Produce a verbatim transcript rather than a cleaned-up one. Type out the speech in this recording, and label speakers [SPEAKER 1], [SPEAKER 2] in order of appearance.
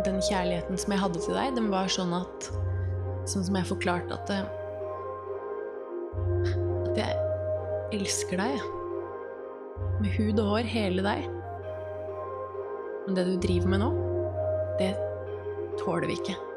[SPEAKER 1] den kjærligheten som jeg hadde til deg, den var sånn at, sånn som jeg forklarte at det, at jeg elsker deg, med hud og hår, hele deg. Men det du driver med nå, det tåler vi ikke.